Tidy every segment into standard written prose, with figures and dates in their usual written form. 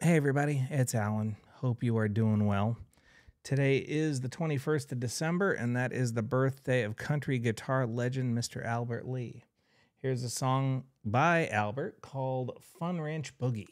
Hey everybody, it's Alan. Hope you are doing well. Today is the 21st of December, and that is the birthday of country guitar legend Mr. Albert Lee. Here's a song by Albert called Fun Ranch Boogie.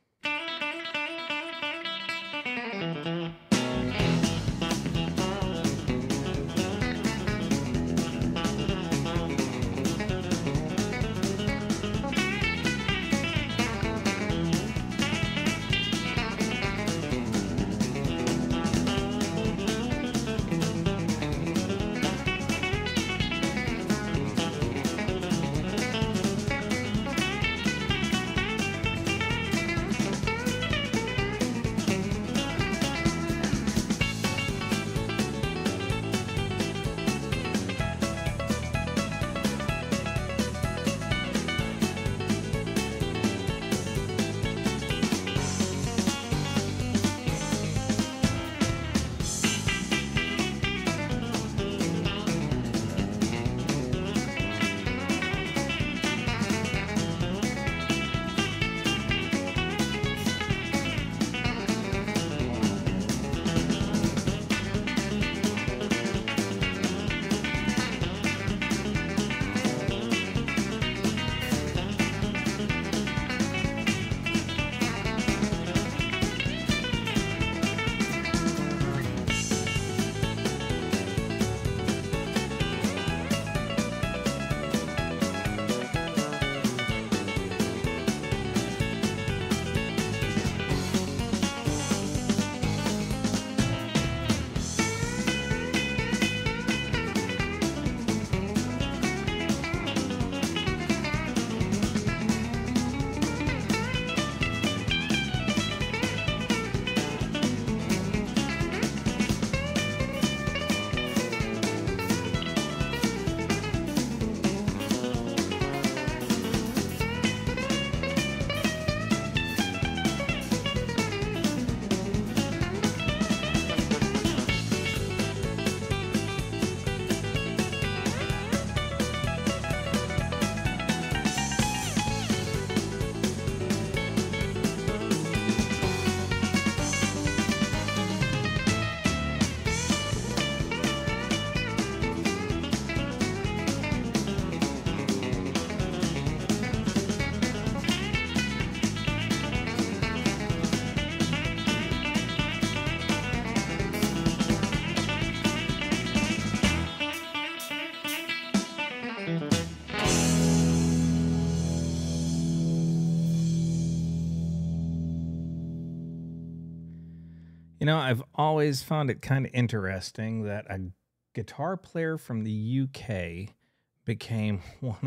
You know, I've always found it kind of interesting that a guitar player from the UK became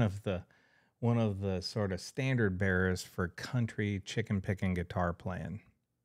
one of the sort of standard bearers for country chicken picking guitar playing.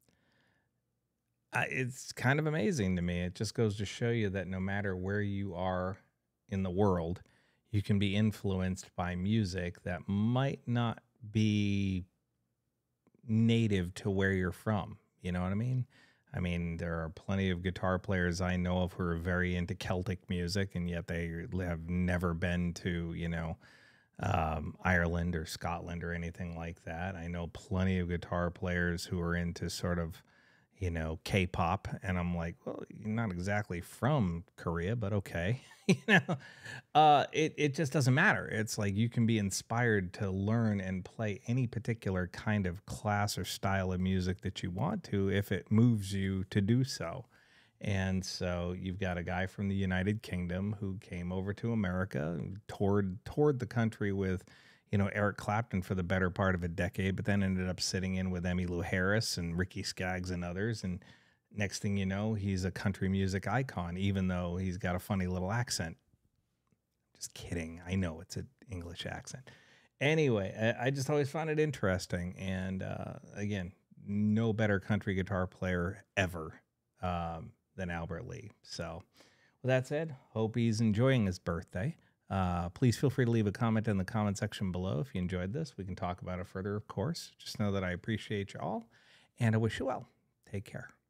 It's kind of amazing to me. It just goes to show you that no matter where you are in the world, you can be influenced by music that might not be native to where you're from. You know what I mean? I mean, there are plenty of guitar players I know of who are very into Celtic music, and yet they have never been to, Ireland or Scotland or anything like that. I know plenty of guitar players who are into sort of, K-pop, and I'm like, well, you're not exactly from Korea, but okay. It just doesn't matter. It's like you can be inspired to learn and play any particular kind of class or style of music that you want to if it moves you to do so. And so you've got a guy from the United Kingdom who came over to America, toured the country with, Eric Clapton for the better part of a decade, but then ended up sitting in with Emmylou Harris and Ricky Skaggs and others. And next thing you know, he's a country music icon, even though he's got a funny little accent. Just kidding. I know it's an English accent. Anyway, I just always found it interesting. And again, no better country guitar player ever than Albert Lee. So with that said, hope he's enjoying his birthday. Please feel free to leave a comment in the comment section below if you enjoyed this. We can talk about it further, of course. Just know that I appreciate you all, and I wish you well. Take care.